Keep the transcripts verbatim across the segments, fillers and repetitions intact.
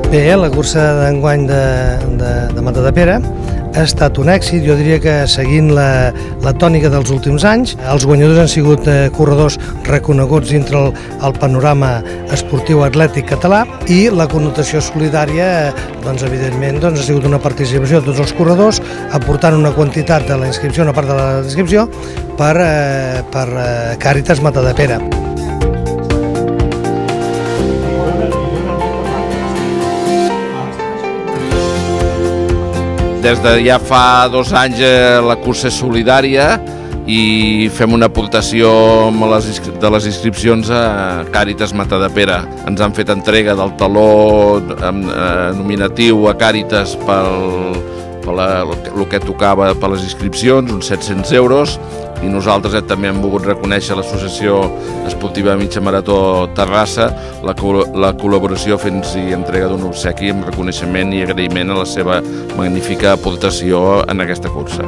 Bé, la cursa d'enguany de, de, de Matadepera ha estat un èxit, jo diria que seguint la, la tònica dels últims anys. Els guanyadors han sigut eh, corredors reconeguts dintre el, el panorama esportiu atlètic català i la connotació solidària, eh, doncs, evidentment, doncs, ha sigut una participació de tots els corredors, aportant una quantitat de la inscripció, una part de la inscripció, per, eh, per eh, Càritas Matadepera. Des de ja fa dos anys la cursa és solidària i fem una aportació de les inscripcions a Càritas Matadepera. Ens han fet entrega del taló nominatiu a Càritas pel, pel el que tocava per les inscripcions, uns set-cents euros, i nosaltres també hem volgut reconèixer l'Associació Esportiva Mitja Marató Terrassa la, la col·laboració fent-nos entrega d'un obsequi amb reconeixement i agraïment a la seva magnífica aportació en aquesta cursa.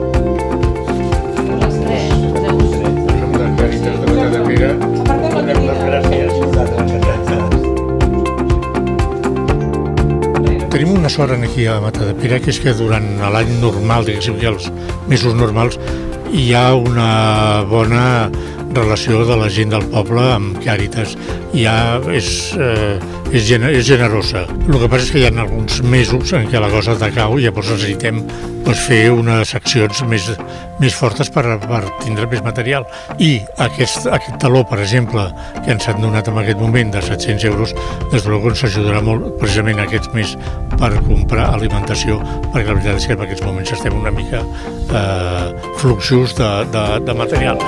Tenim una sort aquí a Matadepera, que és que durant l'any normal, diguéssim que els mesos normals, hi ha una bona relació de la gent del poble amb Càritas. Ja és, eh, és, gener, és generosa. El que passa és que hi ha alguns mesos en què la cosa decau i llavors necessitem doncs, fer unes accions més, més fortes per, per tindre més material. I aquest, aquest taló, per exemple, que ens han donat en aquest moment de set-cents euros, des de luego ens ajudarà molt precisament aquests mes per comprar alimentació, perquè la veritat és que en aquests moments estem una mica eh, fluxos de, de, de material.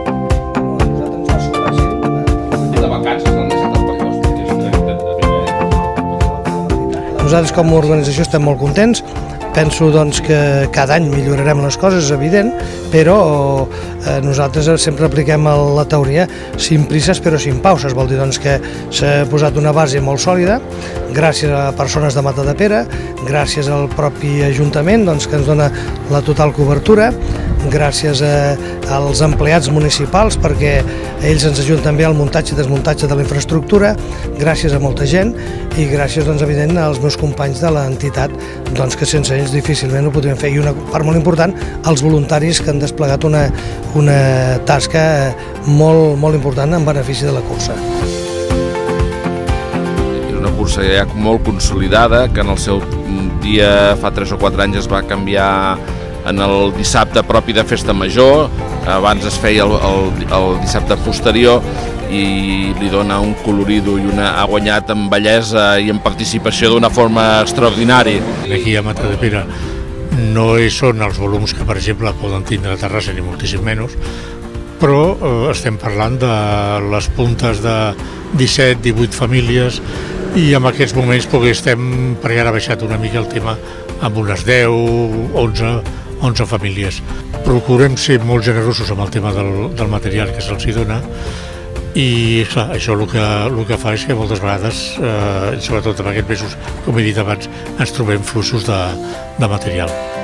Nosaltres com a organització estem molt contents. Penso doncs, que cada any millorarem les coses, és evident, però eh, nosaltres sempre apliquem la teoria sin prises però sin pauses. Vol dir doncs, que s'ha posat una base molt sòlida, gràcies a persones de Matadepera, gràcies al propi Ajuntament doncs, que ens dona la total cobertura, gràcies a, als empleats municipals perquè ells ens ajuden també al muntatge i desmuntatge de la infraestructura, gràcies a molta gent i gràcies, doncs, evident, als meus companys de l'entitat, doncs, que sense ells difícilment ho podríem fer. I una part molt important, els voluntaris que han desplegat una, una tasca molt, molt important en benefici de la cursa. És una cursa ja molt consolidada, que en el seu dia, fa tres o quatre anys, es va canviar en el dissabte propi de Festa Major. Abans es feia el, el, el dissabte posterior i li dona un colorido i una, ha guanyat en bellesa i en participació d'una forma extraordinària. Aquí a Matadepera no són els volums que, per exemple, poden tindre a Terrassa, ni moltíssim menys, però eh, estem parlant de les puntes de disset divuit famílies i en aquests moments perquè estem, perquè ara ha baixat una mica el tema, amb unes deu, onze, onze famílies. Procurem ser molt generosos amb el tema del, del material que se'ls dona i clar, això el que, el que fa és que moltes vegades, eh, sobretot en aquests mesos, com he dit abans, ens trobem fluxos de, de material.